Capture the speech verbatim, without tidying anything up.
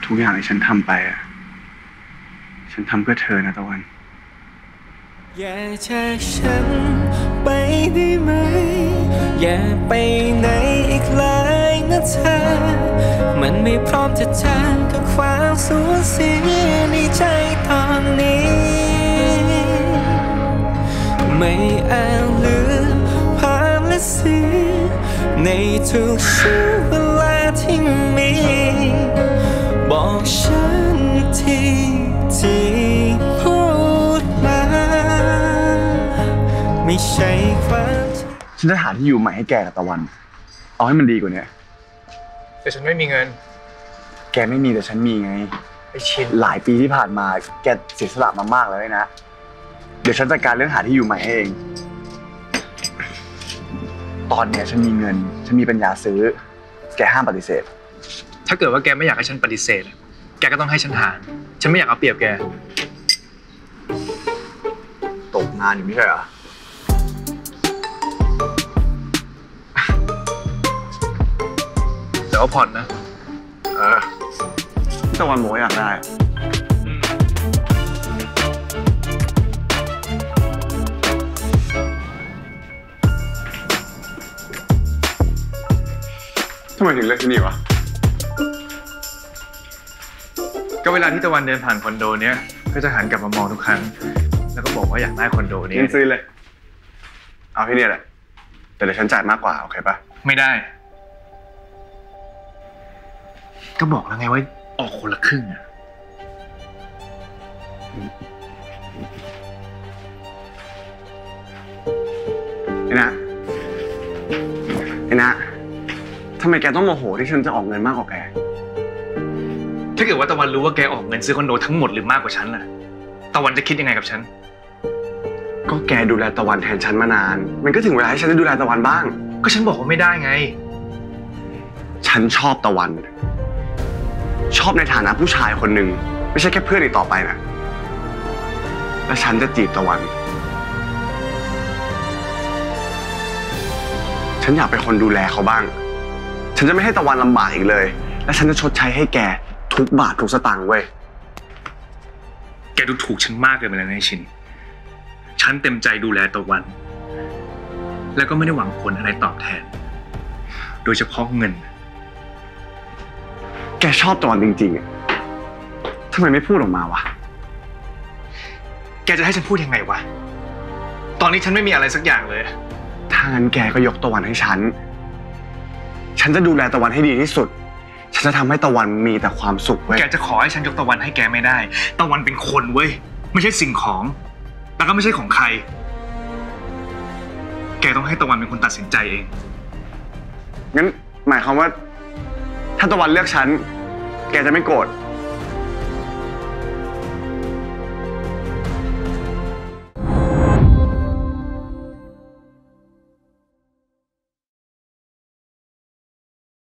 ทุกอย่างที่ฉันทำไปอ่ะฉันทำเพื่อเธอนะตะวันอย่าจากฉันไปได้ไหมอย่าไปไหนอีกเลยนะเธอมันไม่พร้อมจะเจอกับความสูญเสียในใจตอนนี้ไม่อาจลืมภาพและเสียงในทุกช่วงเวลาที่มีบอกฉันทีที่พูดมาไม่ใช่ความฉันจะหาที่อยู่ใหม่ให้แกกับตะวันเอาให้มันดีกว่านี้แต่ฉันไม่มีเงินแกไม่มีแต่ฉันมีไงไอ้ชินหลายปีที่ผ่านมาแกเสียสละมามากแล้วนะเดี๋ยวฉันจัดการเรื่องหาที่อยู่ใหม่ให้เองตอนเนี้ยฉันมีเงินฉันมีปัญญาซื้อแกห้ามปฏิเสธถ้าเกิดว่าแกไม่อยากให้ฉันปฏิเสธแกก็ต้องให้ฉันหาฉันไม่อยากเอาเปรียบแกตกงานอยู่ไม่ใช่เหรอแต่ว่าผ่อนนะเออตะวันบอกว่าอยากได้ทำไมถึงเลือกที่นี่วะก็เวลาที่ตะวันเดินผ่านคอนโดเนี้ยก็จะหันกลับมามองทุกครั้งแล้วก็บอกว่าอยากได้คอนโดนี้ซื้อเลยเอาที่นี่แหละแต่เดี๋ยวฉันจ่ายมากกว่าโอเคปะไม่ได้ก็บอกแล้วไงว่าออกคนละครึ่งอะไอ้นะไอ้นะทำไมแกต้องโมโหที่ฉันจะออกเงินมากกว่าแกถ้าเกิดว่าตะวันรู้ว่าแกออกเงินซื้อคอนโดทั้งหมดหรือมากกว่าฉันน่ะตะวันจะคิดยังไงกับฉันก็แกดูแลตะวันแทนฉันมานานมันก็ถึงเวลาให้ฉันได้ดูแลตะวันบ้างก็ฉันบอกว่าไม่ได้ไงฉันชอบตะวันชอบในฐานะผู้ชายคนหนึ่งไม่ใช่แค่เพื่อนอีกต่อไปนะและฉันจะจีบตะวันฉันอยากเป็นคนดูแลเขาบ้างฉันจะไม่ให้ตะวันลำบากอีกเลยและฉันจะชดใช้ให้แกทุกบาททุกสตางค์เว้ยแกดูถูกฉันมากเกินไปแล้วนะชินฉันเต็มใจดูแลตะวันแล้วก็ไม่ได้หวังผลอะไรตอบแทนโดยเฉพาะเงินแกชอบตะวันจริงๆทำไมไม่พูดออกมาวะแกจะให้ฉันพูดยังไงวะตอนนี้ฉันไม่มีอะไรสักอย่างเลยถ้างั้นแกก็ยกตะวันให้ฉันฉันจะดูแลตะวันให้ดีที่สุดฉันจะทำให้ตะวันมีแต่ความสุขเว้ยแกจะขอให้ฉันยกตะวันให้แกไม่ได้ตะวันเป็นคนเว้ยไม่ใช่สิ่งของแล้วก็ไม่ใช่ของใครแกต้องให้ตะวันเป็นคนตัดสินใจเองงั้นหมายความว่าถ้าตะวันเลือกฉันแกจะไม่โกรธ